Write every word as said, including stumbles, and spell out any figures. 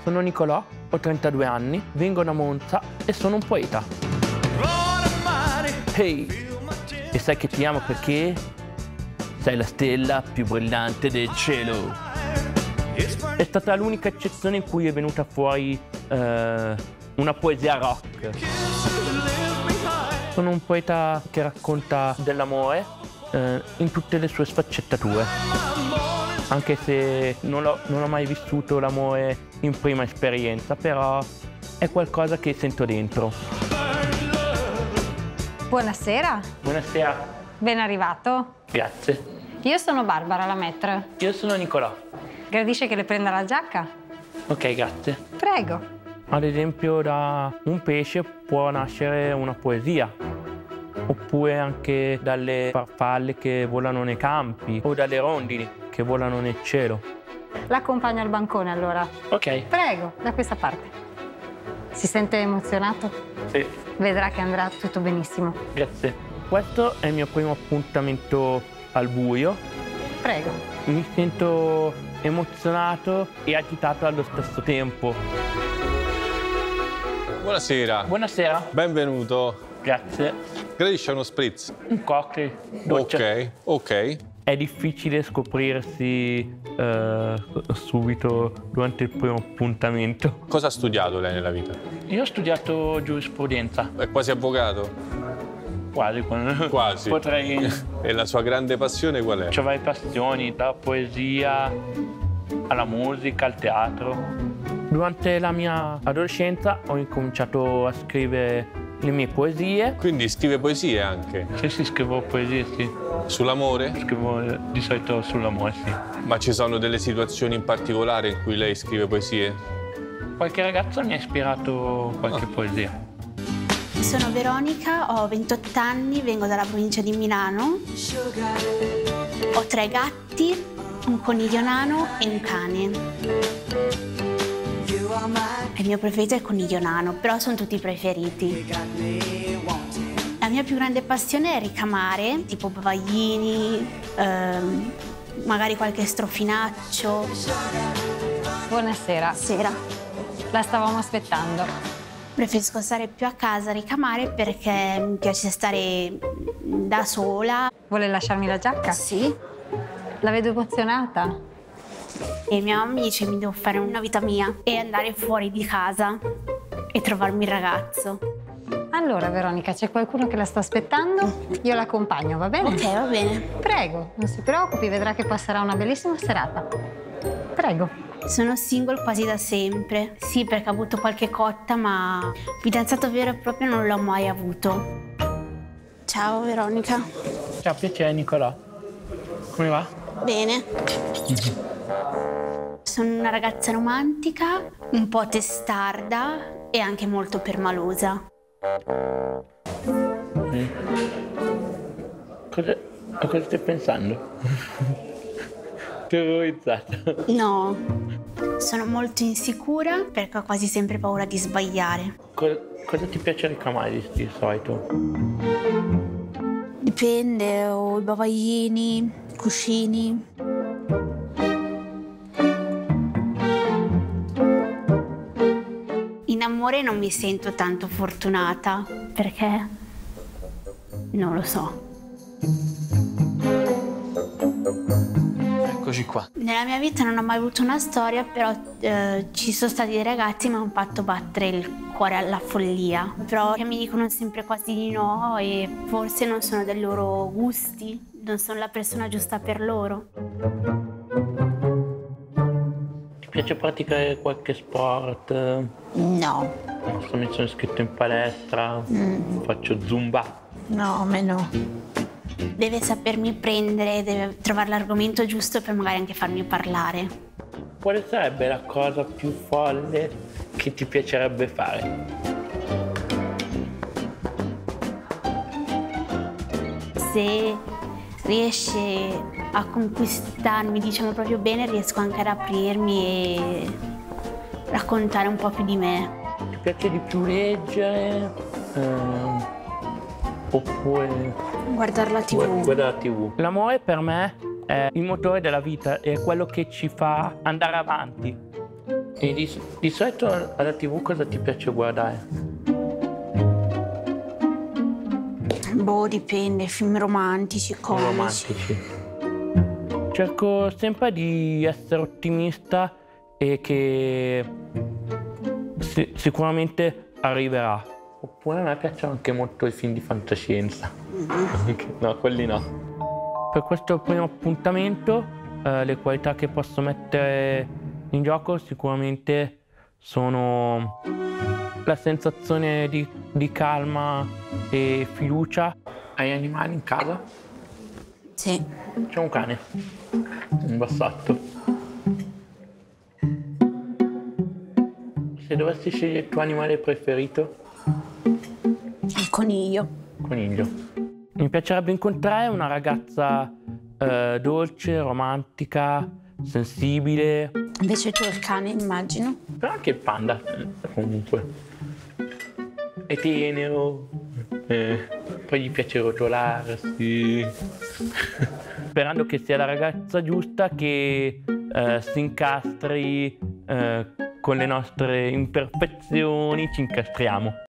sono Nicolò, ho trentadue anni, vengo da Monza e sono un poeta. Ehi, hey, e sai che ti amo perché sei la stella più brillante del cielo. È stata l'unica eccezione in cui è venuta fuori eh, una poesia rock. Sono un poeta che racconta dell'amore eh, in tutte le sue sfaccettature. Anche se non ho, non ho mai vissuto l'amore in prima esperienza, però è qualcosa che sento dentro. Buonasera. Buonasera. Ben arrivato. Grazie. Io sono Barbara, la maître. Io sono Nicolò. Gradisce che le prenda la giacca? Ok, grazie. Prego. Ad esempio, da un pesce può nascere una poesia. Oppure anche dalle farfalle che volano nei campi o dalle rondini che volano nel cielo. L'accompagno al bancone allora. Ok. Prego, da questa parte. Si sente emozionato? Sì. Vedrà che andrà tutto benissimo. Grazie. Questo è il mio primo appuntamento al buio. Prego. Mi sento emozionato e agitato allo stesso tempo. Buonasera. Buonasera. Benvenuto. Grazie. Gradisce uno spritz? Un cocktail. Dolce. Ok, ok. È difficile scoprirsi eh, subito durante il primo appuntamento. Cosa ha studiato lei nella vita? Io ho studiato giurisprudenza. È quasi avvocato? Quasi. Quasi. Potrei... E la sua grande passione qual è? Ho varie passioni, dalla poesia alla musica, al teatro. Durante la mia adolescenza ho incominciato a scrivere le mie poesie. Quindi scrive poesie anche? Sì, sì, scrivo poesie, sì. Sull'amore? Scrivo eh, di solito sull'amore, sì. Ma ci sono delle situazioni in particolare in cui lei scrive poesie? Qualche ragazzo mi ha ispirato qualche ah. poesia. Sono Veronica, ho ventotto anni, vengo dalla provincia di Milano. Ho tre gatti, un coniglio nano e un cane. Il mio preferito è il coniglio nano, però sono tutti preferiti. La mia più grande passione è ricamare, tipo bavaglini, ehm, magari qualche strofinaccio. Buonasera. Sera. La stavamo aspettando. Preferisco stare più a casa a ricamare perché mi piace stare da sola. Vuole lasciarmi la giacca? Sì. La vedo emozionata. E mia mamma mi dice che mi devo fare una vita mia e andare fuori di casa e trovarmi il ragazzo. Allora, Veronica, c'è qualcuno che la sta aspettando? Io l'accompagno, va bene? Ok, va bene. Prego, non si preoccupi, vedrà che passerà una bellissima serata. Prego. Sono single quasi da sempre. Sì, perché ho avuto qualche cotta, ma fidanzato vero e proprio non l'ho mai avuto. Ciao, Veronica. Ciao, piacere, Nicolò. Come va? Bene. Sono una ragazza romantica, un po' testarda e anche molto permalosa. Mm. Cosa, a cosa stai pensando? Terrorizzata. No, sono molto insicura perché ho quasi sempre paura di sbagliare. Cosa, cosa ti piace ricamare di, di solito? Dipende, ho i bavaglini, cuscini. In amore non mi sento tanto fortunata perché non lo so. Eccoci qua. Nella mia vita non ho mai avuto una storia, però eh, ci sono stati dei ragazzi che mi hanno fatto battere il cuore alla follia. Però che mi dicono sempre quasi di no e forse non sono dei loro gusti, non sono la persona giusta per loro. Ti piace praticare qualche sport? No. Adesso mi sono iscritto in palestra, mm. faccio zumba. No, a me no. Deve sapermi prendere, deve trovare l'argomento giusto per magari anche farmi parlare. Quale sarebbe la cosa più folle che ti piacerebbe fare? Se riesce a conquistarmi, diciamo proprio bene, riesco anche ad aprirmi e raccontare un po' più di me. Ti piace di più leggere? Ehm, oppure... Guardare la tivù. Guardare la tivù. L'amore per me è il motore della vita, è quello che ci fa andare avanti E di, di solito alla tivù cosa ti piace guardare? Boh, dipende, film romantici, comici. Romantici. Cerco sempre di essere ottimista e che si- sicuramente arriverà. Oppure a me piacciono anche molto i film di fantascienza. No, quelli no. Per questo primo appuntamento eh, le qualità che posso mettere in gioco sicuramente sono la sensazione di, di calma e fiducia. Hai animali in casa? Sì. C'è un cane, un bassotto. Se dovessi scegliere il tuo animale preferito? Il coniglio. Coniglio. Mi piacerebbe incontrare una ragazza eh, dolce, romantica, sensibile. Invece tu il cane, immagino. Però anche il panda, comunque. È tenero, eh, poi gli piace rotolarsi. Sperando che sia la ragazza giusta che eh, si incastri eh, con le nostre imperfezioni, ci incastriamo.